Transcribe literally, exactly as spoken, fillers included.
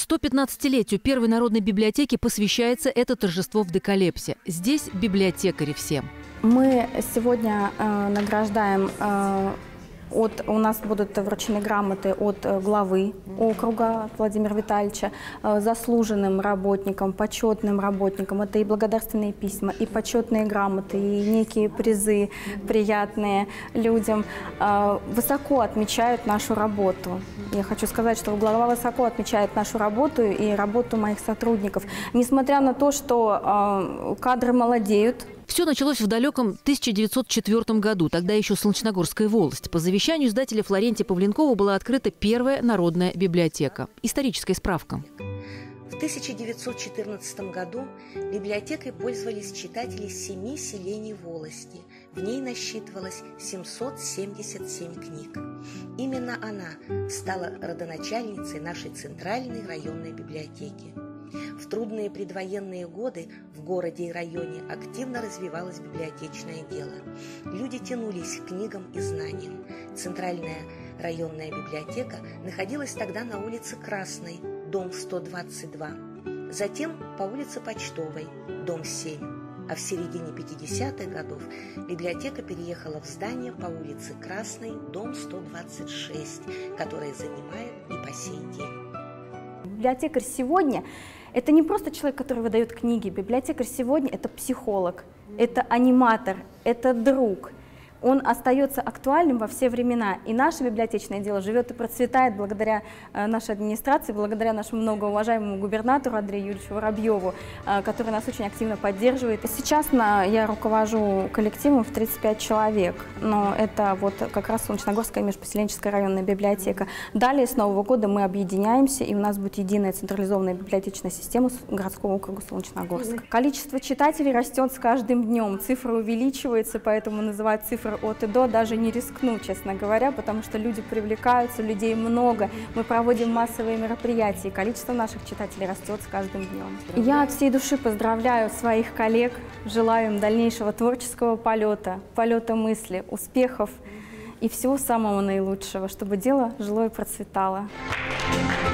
сто пятнадцатилетию первой народной библиотеки посвящается это торжество в Декалепсе. Здесь библиотекари всем. Мы сегодня э, награждаем, э, от, у нас будут вручены грамоты от главы округа Владимира Витальевича, э, заслуженным работникам, почетным работникам. Это и благодарственные письма, и почетные грамоты, и некие призы приятные людям. Э, высоко отмечают нашу работу. Я хочу сказать, что глава высоко отмечает нашу работу и работу моих сотрудников. Несмотря на то, что э, кадры молодеют. Все началось в далеком тысяча девятьсот четвёртом году, тогда еще Солнечногорская волость. По завещанию издателя Флорентия Павленкова была открыта первая народная библиотека. Историческая справка. В тысяча девятьсот четырнадцатом году библиотекой пользовались читатели семи селений волости. В ней насчитывалось семьсот семьдесят семь книг. Именно она стала родоначальницей нашей центральной районной библиотеки. В трудные предвоенные годы в городе и районе активно развивалось библиотечное дело. Люди тянулись к книгам и знаниям. Центральная районная библиотека находилась тогда на улице Красной, дом сто двадцать два. Затем по улице Почтовой, дом семь. А в середине пятидесятых годов библиотека переехала в здание по улице Красной, дом сто двадцать шесть, которое занимает и по сей день. Библиотекарь сегодня – это не просто человек, который выдает книги. Библиотекарь сегодня – это психолог, это аниматор, это друг. Он остается актуальным во все времена. И наше библиотечное дело живет и процветает благодаря нашей администрации, благодаря нашему многоуважаемому губернатору Андрею Юрьевичу Воробьеву, который нас очень активно поддерживает. Сейчас я руковожу коллективом в тридцать пять человек, но это вот как раз Солнечногорская межпоселенческая районная библиотека. Далее с Нового года мы объединяемся, и у нас будет единая централизованная библиотечная система городского округа Солнечногорска. Количество читателей растет с каждым днем, цифра увеличивается, поэтому называют цифры от и до даже не рискну, честно говоря, потому что люди привлекаются, людей много, мы проводим массовые мероприятия, и количество наших читателей растет с каждым днем. Я от всей души поздравляю своих коллег, желаю им дальнейшего творческого полета, полета мысли, успехов и всего самого наилучшего, чтобы дело жило и процветало.